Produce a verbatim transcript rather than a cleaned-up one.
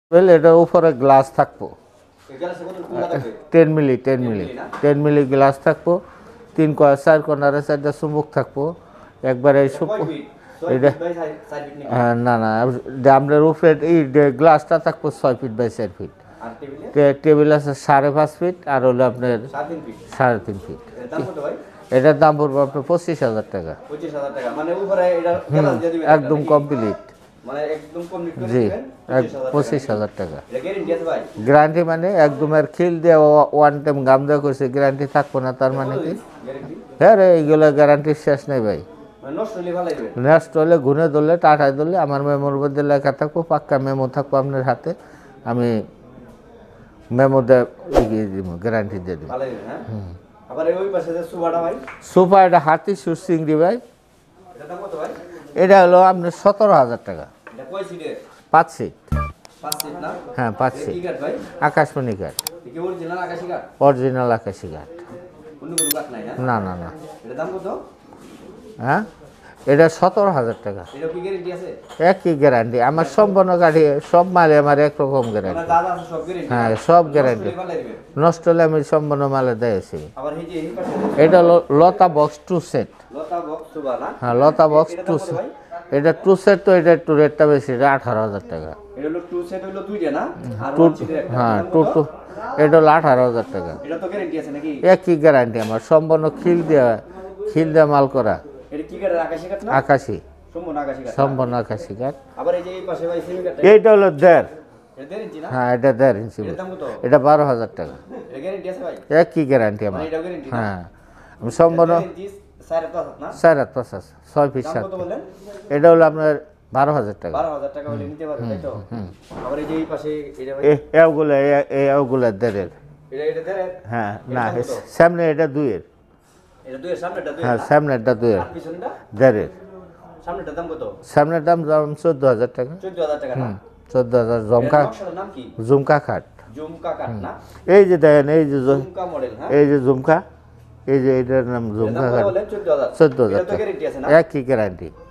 well এটার উপরে glass থাকবো ten milli ten milli ten milli glass থাকবো তিন কয় চার কর্নারে চারটা চুম্বক থাকবো একবারে এটা না না আপনার উপরে এই গ্লাসটা থাকবো ছয় ফিট বাই চার ফিট টেবিল আছে সাড়ে পাঁচ ফিট আর হলো আপনার সাড়ে তিন ফিট এটার দাম পড়বে আপনার পঁচিশ হাজার টাকা একদম কমপ্লিট জি পঁচিশ হাজার টাকা গ্যারান্টি মানে একদম আর খিল দিয়ে ওয়ান টাইম গাম দেওয়া করছে গ্যারান্টি থাকবো না তার মানে কি হ্যাঁ রে এইগুলো গ্যারান্টির শেষ নেই ভাই নষ্ট হলে ঘুরে ধরলে টাটায় ধরলে আমার মেমোর মধ্যে লেখা থাকবো পাক্কা মেমো থাকবো আপনার হাতে আমি মেমো দিয়ে দিব গ্যারান্টি দিয়ে দিব সোফা এটা হাতি সুর চিংড়ি ভাই এটা হলো আপনার সতেরো হাজার টাকা পাঁচ সিট হ্যাঁ পাঁচ সিট আকাশমণি কাঠ অরিজিনাল আকাশি কাঠ না না না হ্যাঁ এটা সতেরো হাজার টাকা একই গ্যারান্টি আমার সম্পূর্ণ গাড়ি সব মালে আমার একরকম গ্যারান্টি হ্যাঁ সব গ্যারান্টি নষ্ট হলে আমি সম্পূর্ণ মালে দিয়েছি এটা হলো লতা বক্স টু সেট হ্যাঁ লতা বক্স টু সেট এটা টু সেট তো এটা একটু রেটটা বেশি এটা আঠারো হাজার টাকা হ্যাঁ টু টু এটা হলো আঠারো হাজার টাকা একই গ্যারান্টি আমার সম্পূর্ণ খিল দেওয়া খিল দেওয়া মাল করা আকাশি সম্পূর্ণ আকাশি কাঠ এইটা হলো দেড় হ্যাঁ এটা দেড় ইঞ্চি এটা বারো হাজার টাকা একই গ্যারান্টি আমার হ্যাঁ আমি সম্পূর্ণ সাড়ে পাঁচ আছে ছয় পিস সাত এটা হলো আপনার বারো হাজার টাকা এগুলো এগুলো দেড়ের হ্যাঁ না সামনে এটা দুইয়ের হ্যাঁ সামনেরটা দুইয়ের দেড়ের সামনের দাম দাম চোদ্দ হাজার টাকা হুম চোদ্দ হাজার জমকা ঝুমকা খাট এই যে দেখেন এই যে এই যে ঝুমকা এই যে এটার নাম ঝুমকা খাট চোদ্দ হাজার টাকা একই গ্যারান্টি